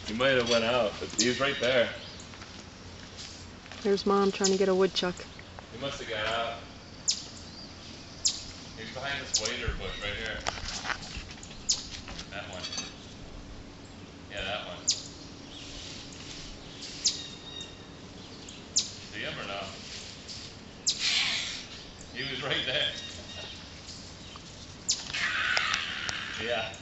He might have went out, but he was right there. There's Mom trying to get a woodchuck. He must have got out. He's behind this wader bush right here. That one. Yeah, that one. See him or no? He was right there. Yeah.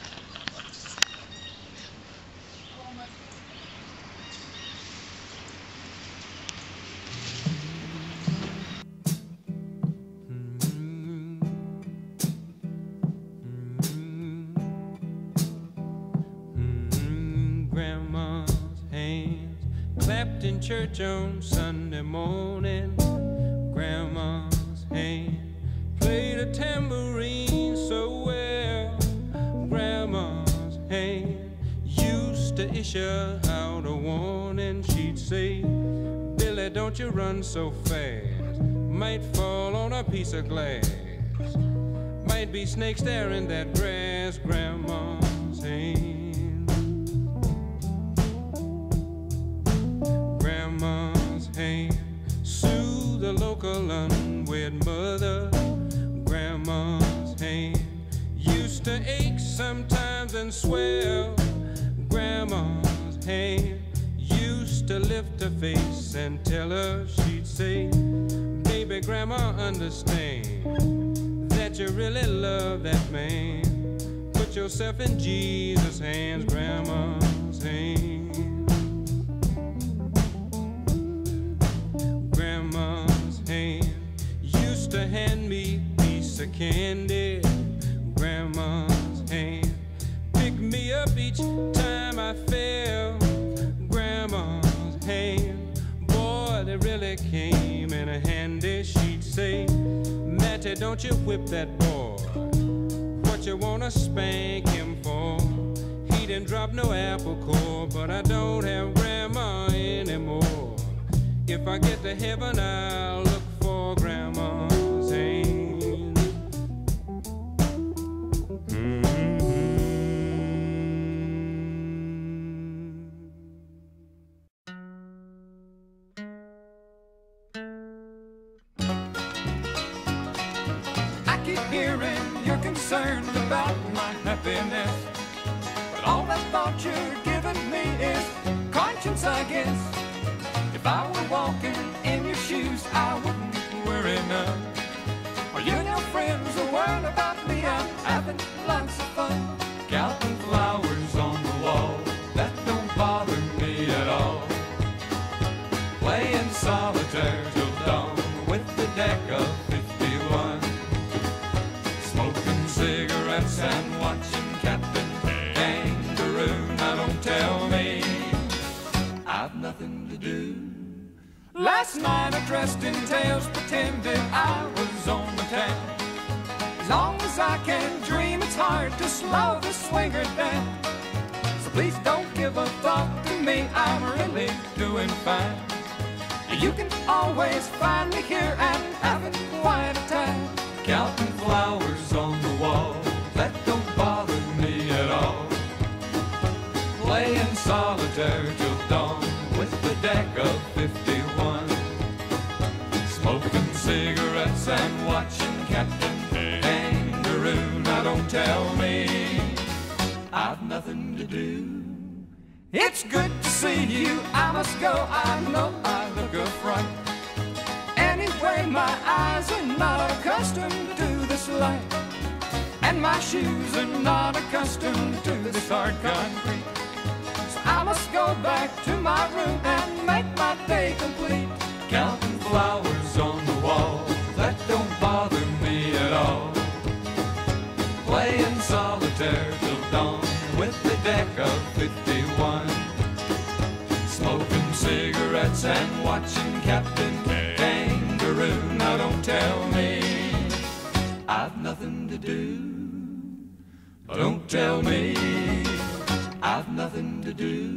Grandma's hands clapped in church on Sunday morning. Grandma's hand played a tambourine so well. Grandma's hand used to issue out a warning. She'd say, Billy, don't you run so fast, might fall on a piece of glass, might be snakes there in that grass. Grandma's hand. Grandma's hand soothed the local unwed mother. Grandma's hand used to ache sometimes and swell. Grandma's hand used to lift her face and tell her, she'd say, baby, Grandma, understand that you really love that man. Put yourself in Jesus' hands. Grandma's hand. Grandma's hand used to hand me a piece of candy. Grandma's hand picked me up each time I fell. Grandma's hand, boy, they really came in handy. She'd say, Matty, don't you whip that boy. What you wanna spank him for? He didn't drop no apple core, but I don't have Grandma anymore. If I get to heaven, I'll look for Grandma's hand. I keep hearing you're concerned about my happiness, but all that thought you're giving me is conscience, I guess. If I were walking in your shoes, I wouldn't worry none. Are you and your friends are worried about me? I'm having lots of fun. Counting flowers on the wall, that don't bother me at all. Playing solitaire till dawn with the deck of 51. Smoking cigarettes and watching Captain Kangaroo. Now don't tell me I've nothing to do. Last night I dressed in tails, pretended I was on the town. As long as I can dream, it's hard to slow the swinger down. So please don't give a thought to me, I'm really doing fine. You can always find me here and having quite a time. Counting flowers on the wall, that don't bother me at all. Playing solitaire till dawn with the deck of 51. Smoking cigarettes and watching Captain Kangaroo. Now don't tell me I've nothing to do. It's good to see you, I must go, I know I look a fright. Anyway, my eyes are not accustomed to this light, and my shoes are not accustomed to this hard concrete. So I must go back to my room and make my day complete. Counting flowers on the wall, that don't bother me at all. Playing solitaire till dawn with the deck of 51. Smoking cigarettes and watching Captain Kangaroo. Now don't tell me I've nothing to do. Don't tell me I've nothing to do.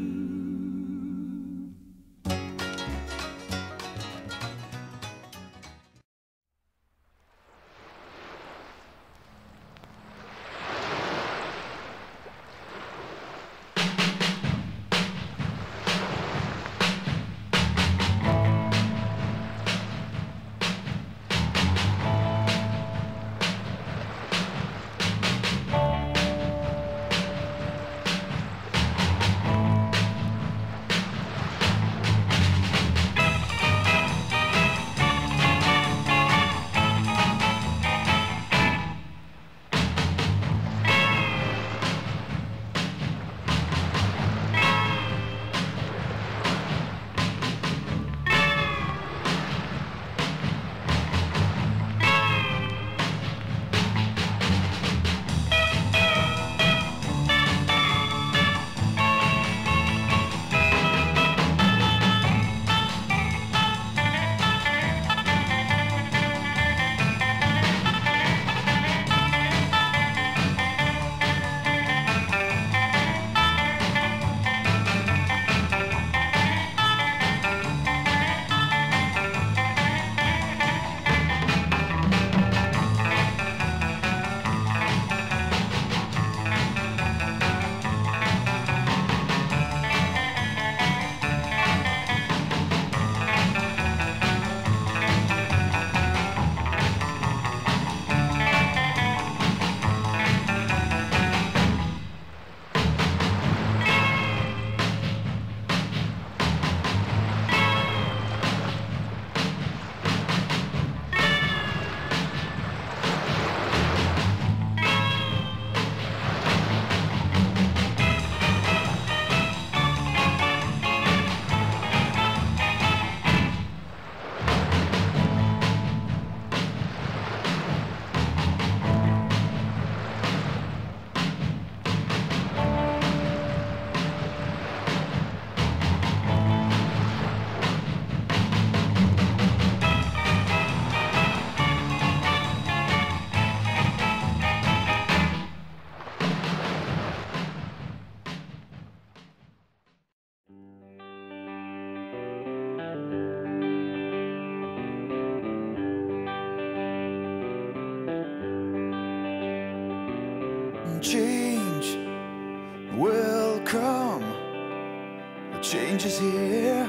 Change will come, the change is here.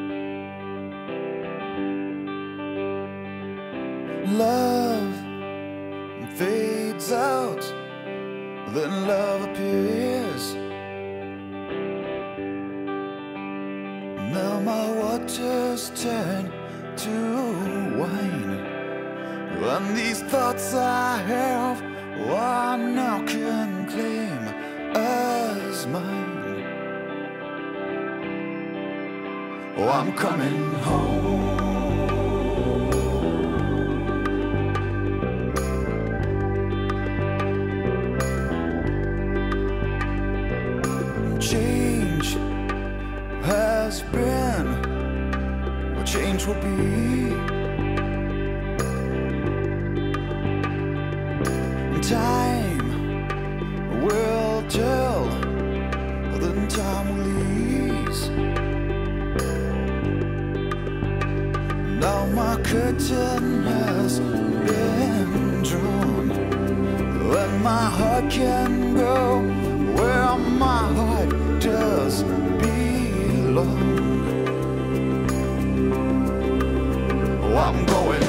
Love fades out, then love appears. Now my waters turn to wine, and these thoughts I have, I now can claim as mine. Oh, I'm coming home. Change has been, or change will be. Time will tell, then time will ease. Now my curtain has been drawn, and my heart can go where my heart does belong. Oh, I'm going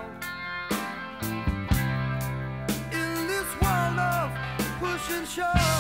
show.